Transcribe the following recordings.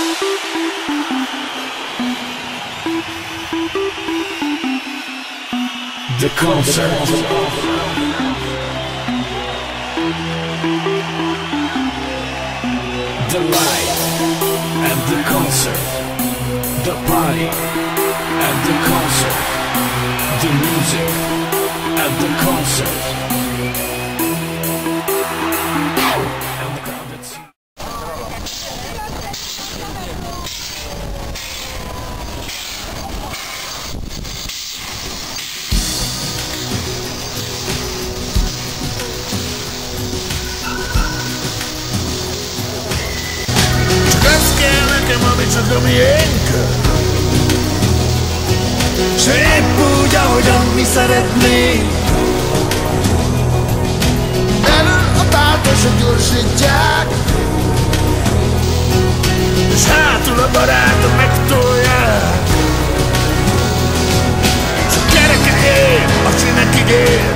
The concert. The light and the concert. The party and the concert. The music and the concert. And the crowd that sees. Csak a miénk, s épp úgy, ahogyan mi szeretnénk. Elől a táltosok gyorsítják, és hátul a barátok megtolják. S a kereke ér, aki neki ér,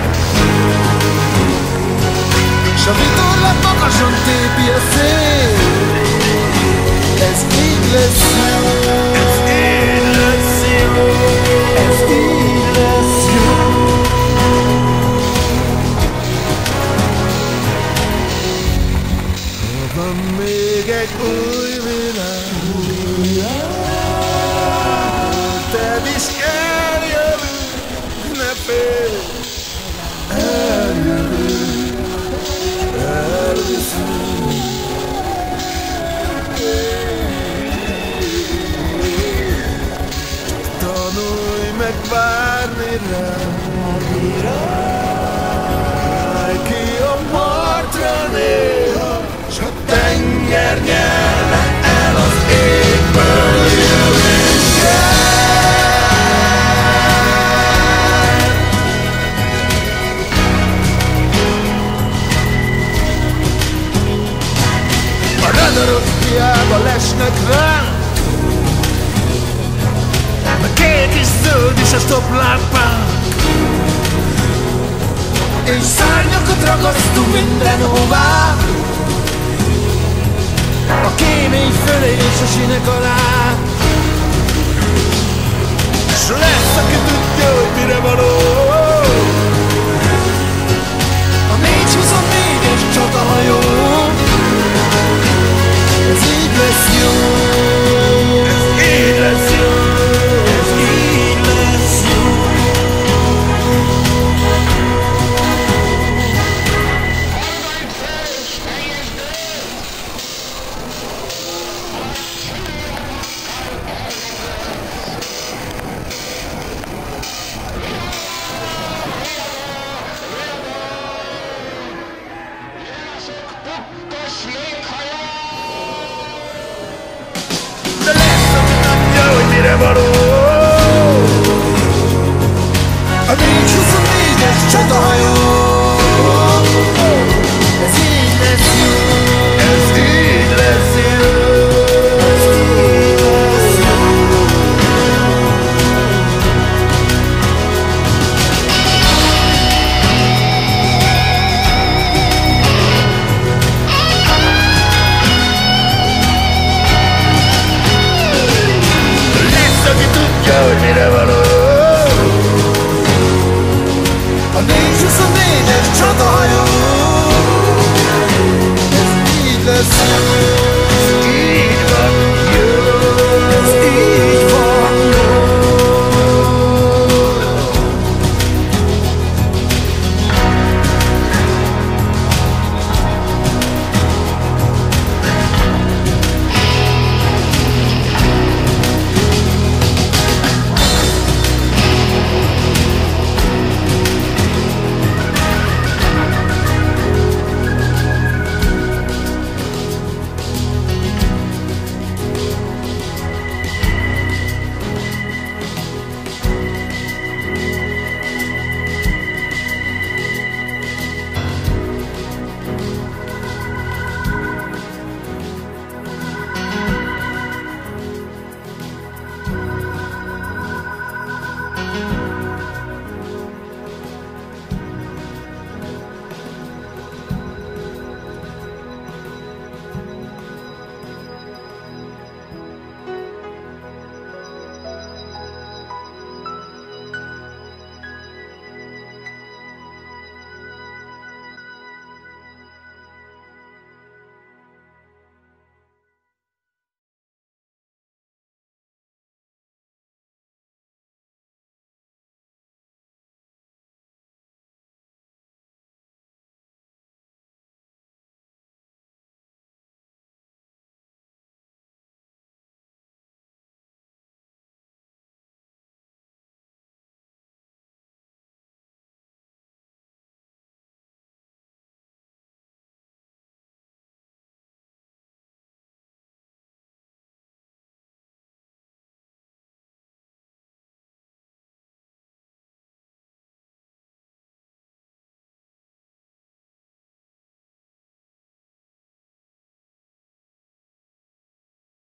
s a vitorlát magasan tépi a szél. Ez így lesz jó, ez így lesz jó, ez így lesz jó. Van még egy új világ, te is eljövünk, ne félj, eljövünk, elviszünk. Megvárni rá, ki a partra néha, s a tenger nyelve el az égből jövőnkkel. A radarok hiába lesnek rá, kék és zöld is a stoplámpánk, és szárnyakat ragasztunk mindenhová, a kémény fölé és a sinek alá. S lesz, aki tudja, hogy mire való a 424-es csatahajó. Ez így lesz jó, ez így lesz jó. A 424-es csatahajó. Ez így lesz jó, ez így lesz jó, ez így lesz jó. Lesz, aki tudja, hogy mire való a 424-es csatahajó. Ez így lesz jó.